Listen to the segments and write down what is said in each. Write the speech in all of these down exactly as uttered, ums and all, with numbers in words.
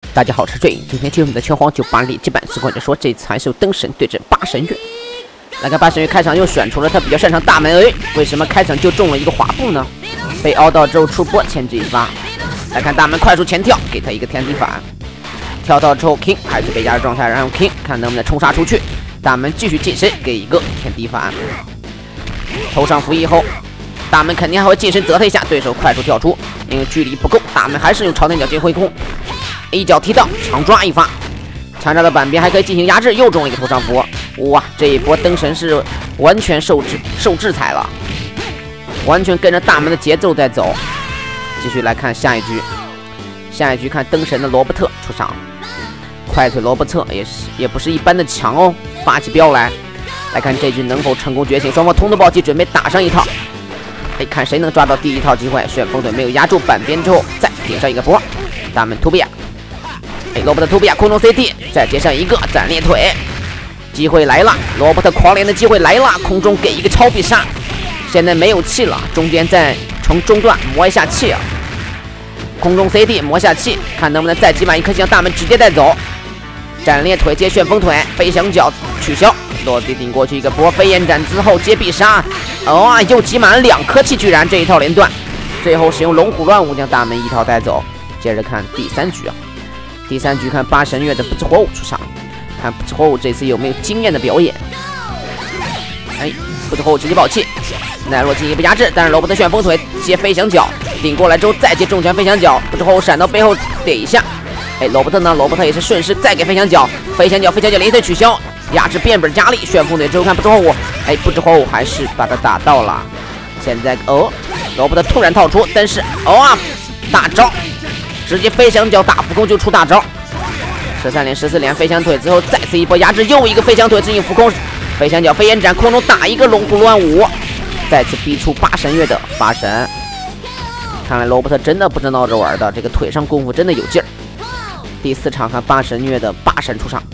大家好，我是坠影。今天进入我们的拳皇九八里基版实况者说，这次还是由灯神对阵八神月。来看八神月开场又选出了他比较擅长大门 A， 为什么开场就中了一个滑步呢？被凹到之后出波牵制一发。来看大门快速前跳，给他一个天地反。跳到之后 King 还是被压制状态，然后 King 看能不能冲杀出去。大门继续近身，给一个天地反。头上扶以后，大门肯定还会近身择他一下，对手快速跳出，因为距离不够，大门还是用朝天脚接挥空。一脚踢到，长抓一发，强炸的板边还可以进行压制，又中了一个头上扶。哇，这一波灯神是完全受制受制裁了，完全跟着大门的节奏在走。继续来看下一局，下一局看灯神的罗伯特出场，快腿罗伯特也是也不是一般的强哦，发起飙来。来看这局能否成功觉醒，双方同时暴击，准备打上一套。哎，看谁能抓到第一套机会。旋风腿没有压住板边之后，再顶上一个波，大门突比亚。哎，罗伯特突比亚空中 C D， 再接上一个斩裂腿，机会来了，罗伯特狂连的机会来了，空中给一个超必杀，现在没有气了，中间再从中段磨一下气啊，空中 C D 磨下气，看能不能再挤满一颗星，大门直接带走，斩裂腿接旋风腿，飞翔脚取消，落地顶过去一个波，飞燕斩之后接必杀，哦啊，又挤满了两颗气，居然这一套连断，最后使用龙虎乱舞将大门一套带走。接着看第三局啊。第三局看八神月的不知火舞出场，看不知火舞这次有没有惊艳的表演。哎，不知火舞直接爆气，奈落进一步压制，但是罗伯特旋风腿接飞翔脚顶过来之后再接重拳飞翔脚，不知火舞闪到背后点一下。哎，罗伯特呢？罗伯特也是顺势再给飞翔脚，飞翔脚飞翔脚连腿取消，压制变本加厉，旋风腿之后看不知火舞，哎，不知火舞还是把他打到了。现在哦，罗伯特突然套出，但是哦啊，大招。直接飞翔脚打浮空就出大招，十三连十四连飞翔腿之后再次一波压制，又一个飞翔腿进行浮空，飞翔脚飞燕斩空中打一个龙虎乱舞，再次逼出八神月的八神。看来罗伯特真的不是闹着玩的，这个腿上功夫真的有劲儿。第四场看八神月的八神出场，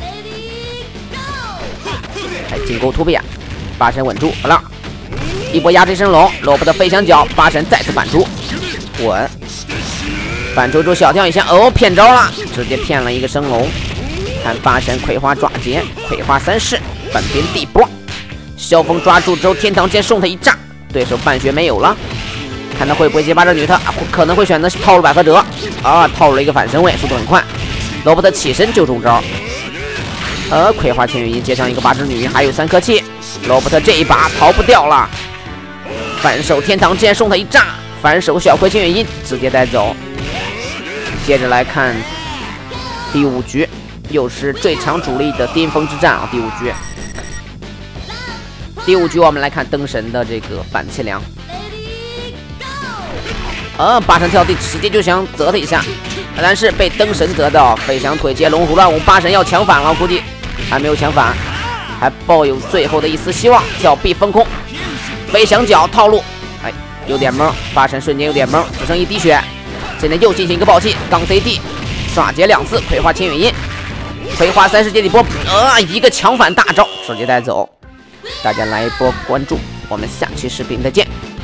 哎，进攻突比亚，八神稳住好了，一波压制一升龙，罗伯特飞翔脚，八神再次反出稳。反抽出小跳一下，哦，骗招了，直接骗了一个升龙。看八神葵花爪结，葵花三式，反边地波，萧峰抓住之后，天堂剑送他一炸，对手半血没有了。看他会不会接八爪女特，可能会选择套路百合折啊，套路了一个反身位，速度很快。罗伯特起身就中招，呃，葵花千羽音接上一个八爪女，还有三颗气，罗伯特这一把逃不掉了。反手天堂剑送他一炸，反手小葵千羽音直接带走。接着来看第五局，又是最强主力的巅峰之战啊！第五局，第五局我们来看灯神的这个板气梁，呃，八神跳地直接就想择他一下，但是被灯神择到，飞翔腿接龙虎乱舞，八神要抢反了，估计还没有抢反，还抱有最后的一丝希望，跳壁封空，飞翔脚套路，哎，有点懵，八神瞬间有点懵，只剩一滴血。现在又进行一个爆气，刚 C D 刷截两次，葵花千羽音，葵花三世界地波，呃，一个强反大招直接带走。大家来一波关注，我们下期视频再见。